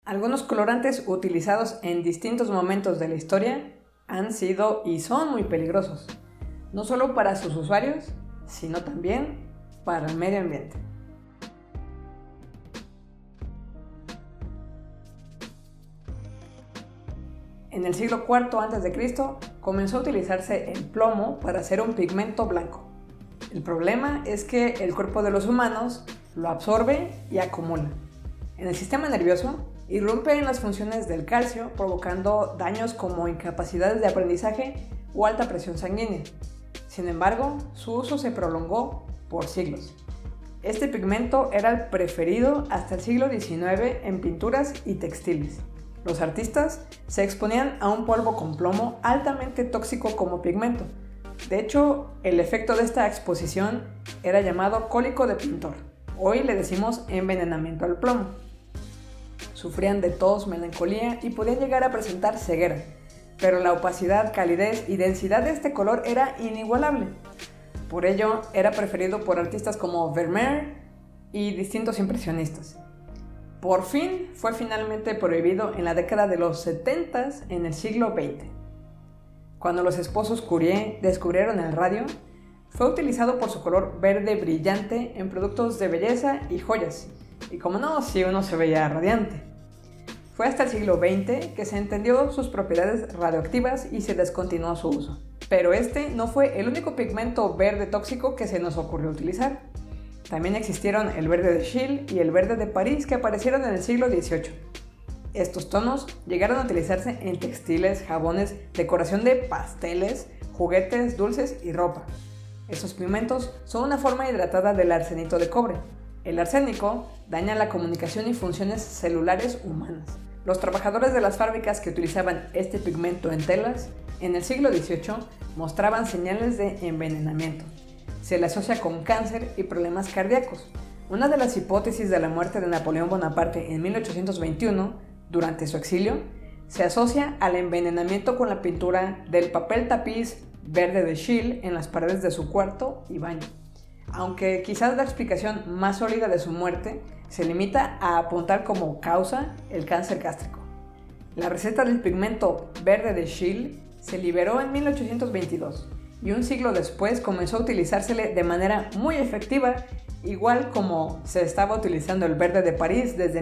Algunos colorantes utilizados en distintos momentos de la historia han sido y son muy peligrosos, no solo para sus usuarios, sino también para el medio ambiente. En el siglo IV a.C. comenzó a utilizarse el plomo para hacer un pigmento blanco. El problema es que el cuerpo de los humanos lo absorbe y acumula. En el sistema nervioso, irrumpe en las funciones del calcio, provocando daños como incapacidades de aprendizaje o alta presión sanguínea. Sin embargo, su uso se prolongó por siglos. Este pigmento era el preferido hasta el siglo XIX en pinturas y textiles. Los artistas se exponían a un polvo con plomo altamente tóxico como pigmento. De hecho, el efecto de esta exposición era llamado cólico de pintor. Hoy le decimos envenenamiento al plomo. Sufrían de tos, melancolía y podían llegar a presentar ceguera, pero la opacidad, calidez y densidad de este color era inigualable. Por ello, era preferido por artistas como Vermeer y distintos impresionistas. Por fin, fue finalmente prohibido en la década de los 70 en el siglo XX. Cuando los esposos Curie descubrieron el radio, fue utilizado por su color verde brillante en productos de belleza y joyas, y como no, si uno se veía radiante. Fue hasta el siglo XX que se entendió sus propiedades radioactivas y se descontinuó su uso. Pero este no fue el único pigmento verde tóxico que se nos ocurrió utilizar. También existieron el verde de Chile y el verde de París que aparecieron en el siglo XVIII. Estos tonos llegaron a utilizarse en textiles, jabones, decoración de pasteles, juguetes, dulces y ropa. Estos pigmentos son una forma hidratada del arsenito de cobre. El arsénico daña la comunicación y funciones celulares humanas. Los trabajadores de las fábricas que utilizaban este pigmento en telas en el siglo XVIII mostraban señales de envenenamiento. Se le asocia con cáncer y problemas cardíacos. Una de las hipótesis de la muerte de Napoleón Bonaparte en 1821, durante su exilio, se asocia al envenenamiento con la pintura del papel tapiz verde de Chile en las paredes de su cuarto y baño. Aunque quizás la explicación más sólida de su muerte se limita a apuntar como causa el cáncer gástrico. La receta del pigmento verde de Chile se liberó en 1822 y un siglo después comenzó a utilizársele de manera muy efectiva, igual como se estaba utilizando el verde de París desde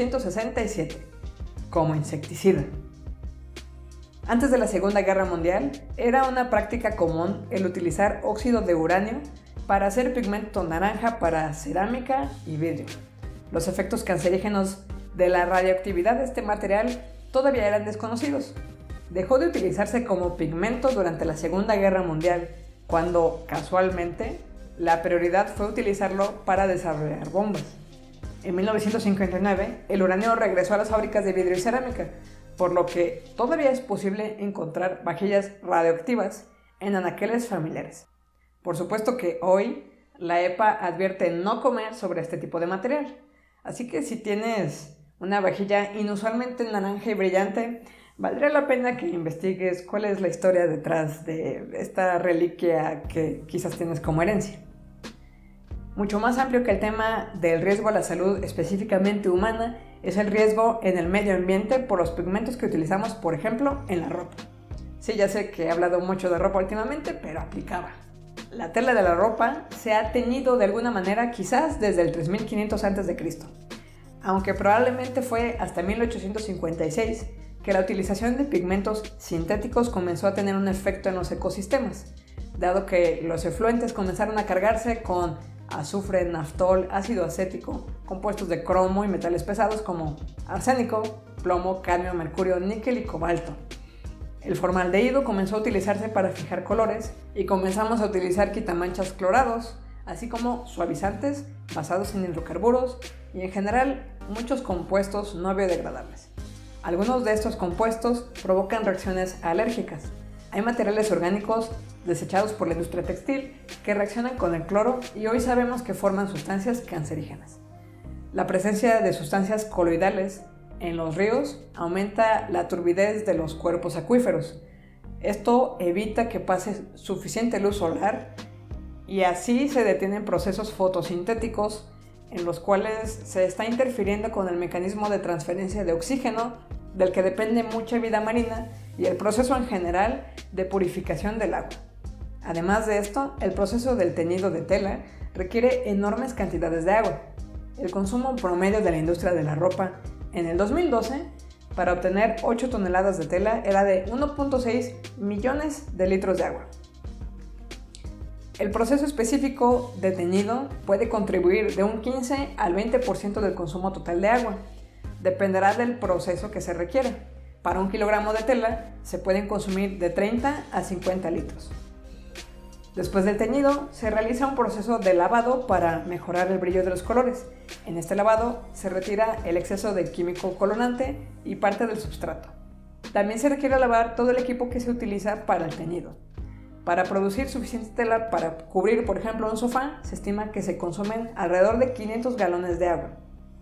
1867, como insecticida. Antes de la Segunda Guerra Mundial, era una práctica común el utilizar óxido de uranio para hacer pigmento naranja para cerámica y vidrio. Los efectos cancerígenos de la radioactividad de este material todavía eran desconocidos. Dejó de utilizarse como pigmento durante la Segunda Guerra Mundial, cuando, casualmente, la prioridad fue utilizarlo para desarrollar bombas. En 1959, el uranio regresó a las fábricas de vidrio y cerámica, por lo que todavía es posible encontrar vajillas radioactivas en anaqueles familiares. Por supuesto que hoy la EPA advierte no comer sobre este tipo de material, así que si tienes una vajilla inusualmente naranja y brillante, valdría la pena que investigues cuál es la historia detrás de esta reliquia que quizás tienes como herencia. Mucho más amplio que el tema del riesgo a la salud específicamente humana es el riesgo en el medio ambiente por los pigmentos que utilizamos, por ejemplo, en la ropa. Sí, ya sé que he hablado mucho de ropa últimamente, pero aplicaba. La tela de la ropa se ha teñido de alguna manera quizás desde el 3500 a.C., aunque probablemente fue hasta 1856 que la utilización de pigmentos sintéticos comenzó a tener un efecto en los ecosistemas, dado que los efluentes comenzaron a cargarse con azufre, naftol, ácido acético, compuestos de cromo y metales pesados como arsénico, plomo, cadmio, mercurio, níquel y cobalto. El formaldehído comenzó a utilizarse para fijar colores y comenzamos a utilizar quitamanchas clorados, así como suavizantes basados en hidrocarburos y en general muchos compuestos no biodegradables. Algunos de estos compuestos provocan reacciones alérgicas. Hay materiales orgánicos desechados por la industria textil que reaccionan con el cloro y hoy sabemos que forman sustancias cancerígenas. La presencia de sustancias coloidales en los ríos aumenta la turbidez de los cuerpos acuíferos. Esto evita que pase suficiente luz solar y así se detienen procesos fotosintéticos en los cuales se está interfiriendo con el mecanismo de transferencia de oxígeno del que depende mucha vida marina y el proceso en general de purificación del agua. Además de esto, el proceso del teñido de tela requiere enormes cantidades de agua. El consumo promedio de la industria de la ropa en el 2012 para obtener 8 toneladas de tela era de 1.6 millones de litros de agua. El proceso específico de teñido puede contribuir de un 15 al 20% del consumo total de agua. Dependerá del proceso que se requiere. Para 1 kilogramo de tela se pueden consumir de 30 a 50 litros. Después del teñido se realiza un proceso de lavado para mejorar el brillo de los colores. En este lavado se retira el exceso de químico colorante y parte del substrato. También se requiere lavar todo el equipo que se utiliza para el teñido. Para producir suficiente tela para cubrir, por ejemplo, un sofá, se estima que se consumen alrededor de 500 galones de agua.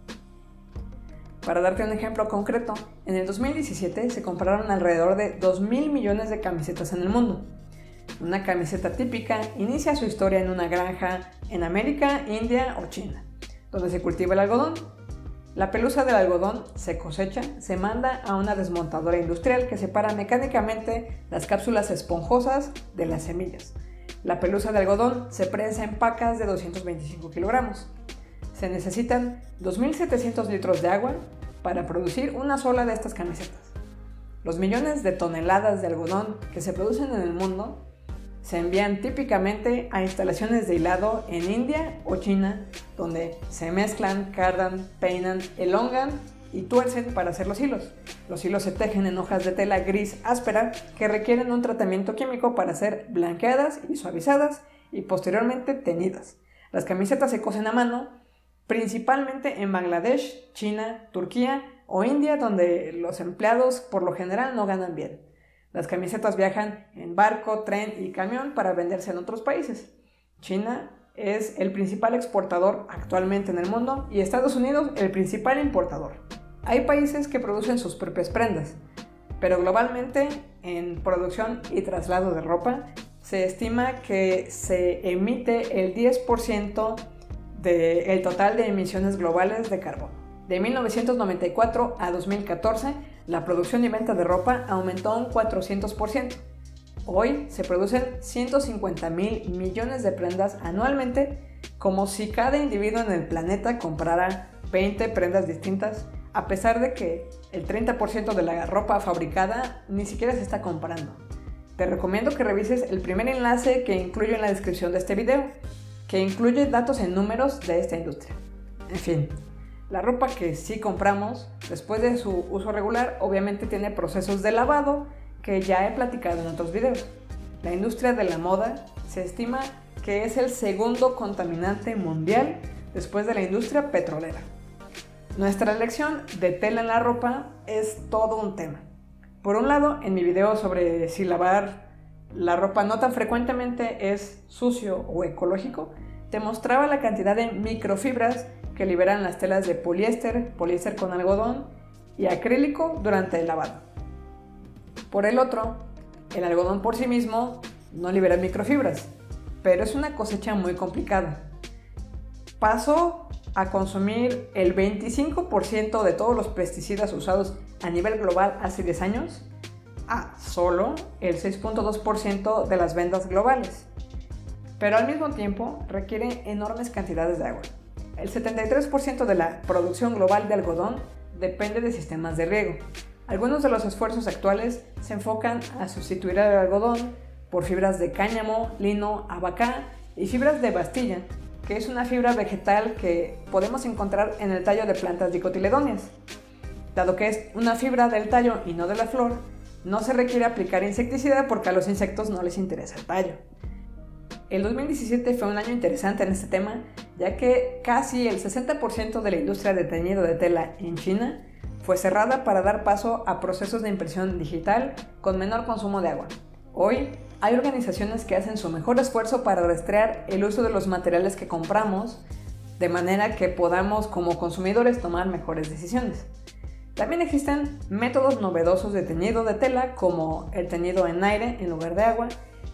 Para darte un ejemplo concreto, en el 2017 se compraron alrededor de 2.000 millones de camisetas en el mundo. Una camiseta típica inicia su historia en una granja en América, India o China, donde se cultiva el algodón. La pelusa del algodón se cosecha, se manda a una desmontadora industrial que separa mecánicamente las cápsulas esponjosas de las semillas. La pelusa de algodón se prensa en pacas de 225 kilogramos. Se necesitan 2.700 litros de agua para producir una sola de estas camisetas. Los millones de toneladas de algodón que se producen en el mundo se envían típicamente a instalaciones de hilado en India o China, donde se mezclan, cardan, peinan, elongan y tuercen para hacer los hilos. Los hilos se tejen en hojas de tela gris áspera que requieren un tratamiento químico para ser blanqueadas y suavizadas y posteriormente teñidas. Las camisetas se cosen a mano, principalmente en Bangladesh, China, Turquía o India, donde los empleados por lo general no ganan bien. Las camisetas viajan en barco, tren y camión para venderse en otros países. China es el principal exportador actualmente en el mundo y Estados Unidos el principal importador. Hay países que producen sus propias prendas, pero globalmente en producción y traslado de ropa se estima que se emite el 10% del total de emisiones globales de carbono. De 1994 a 2014, la producción y venta de ropa aumentó un 400%. Hoy se producen 150.000 millones de prendas anualmente, como si cada individuo en el planeta comprara 20 prendas distintas, a pesar de que el 30% de la ropa fabricada ni siquiera se está comprando. Te recomiendo que revises el primer enlace que incluyo en la descripción de este video, que incluye datos en números de esta industria. En fin. La ropa que sí compramos, después de su uso regular, obviamente tiene procesos de lavado que ya he platicado en otros videos. La industria de la moda se estima que es el segundo contaminante mundial después de la industria petrolera. Nuestra elección de tela en la ropa es todo un tema. Por un lado, en mi video sobre si lavar la ropa no tan frecuentemente es sucio o ecológico, te mostraba la cantidad de microfibras que liberan las telas de poliéster, poliéster con algodón y acrílico durante el lavado. Por el otro, el algodón por sí mismo no libera microfibras, pero es una cosecha muy complicada. Pasó a consumir el 25% de todos los pesticidas usados a nivel global hace 10 años a solo el 6.2% de las ventas globales. Pero al mismo tiempo requiere enormes cantidades de agua. El 73% de la producción global de algodón depende de sistemas de riego. Algunos de los esfuerzos actuales se enfocan a sustituir el algodón por fibras de cáñamo, lino, abacá y fibras de bastilla, que es una fibra vegetal que podemos encontrar en el tallo de plantas dicotiledóneas. Dado que es una fibra del tallo y no de la flor, no se requiere aplicar insecticida porque a los insectos no les interesa el tallo. El 2017 fue un año interesante en este tema, ya que casi el 60% de la industria de teñido de tela en China fue cerrada para dar paso a procesos de impresión digital con menor consumo de agua. Hoy hay organizaciones que hacen su mejor esfuerzo para rastrear el uso de los materiales que compramos, de manera que podamos como consumidores tomar mejores decisiones. También existen métodos novedosos de teñido de tela como el teñido en aire en lugar de agua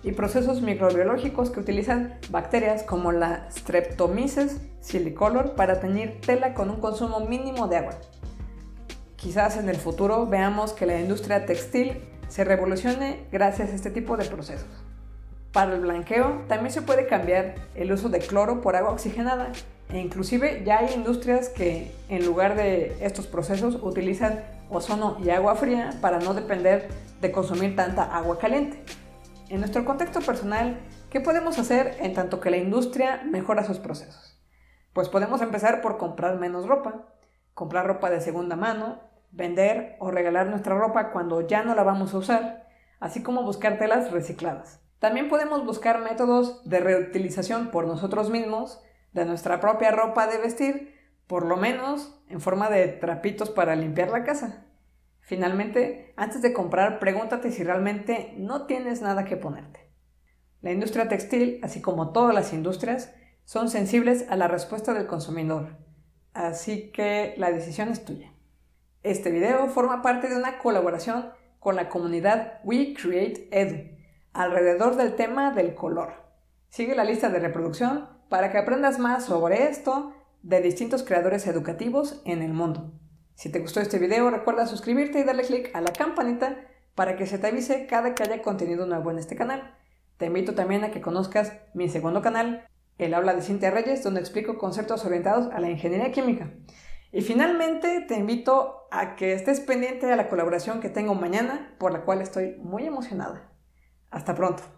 y procesos microbiológicos que utilizan bacterias como la Streptomyces silicolor para teñir tela con un consumo mínimo de agua. Quizás en el futuro veamos que la industria textil se revolucione gracias a este tipo de procesos. Para el blanqueo también se puede cambiar el uso de cloro por agua oxigenada e inclusive ya hay industrias que en lugar de estos procesos utilizan ozono y agua fría para no depender de consumir tanta agua caliente. En nuestro contexto personal, ¿qué podemos hacer en tanto que la industria mejora sus procesos? Pues podemos empezar por comprar menos ropa, comprar ropa de segunda mano, vender o regalar nuestra ropa cuando ya no la vamos a usar, así como buscar telas recicladas. También podemos buscar métodos de reutilización por nosotros mismos de nuestra propia ropa de vestir, por lo menos en forma de trapitos para limpiar la casa. Finalmente, antes de comprar, pregúntate si realmente no tienes nada que ponerte. La industria textil, así como todas las industrias, son sensibles a la respuesta del consumidor, así que la decisión es tuya. Este video forma parte de una colaboración con la comunidad We Create Edu, alrededor del tema del color. Sigue la lista de reproducción para que aprendas más sobre esto de distintos creadores educativos en el mundo. Si te gustó este video, recuerda suscribirte y darle click a la campanita para que se te avise cada que haya contenido nuevo en este canal. Te invito también a que conozcas mi segundo canal, El Aula de Cintia Reyes, donde explico conceptos orientados a la ingeniería química. Y finalmente te invito a que estés pendiente de la colaboración que tengo mañana, por la cual estoy muy emocionada. Hasta pronto.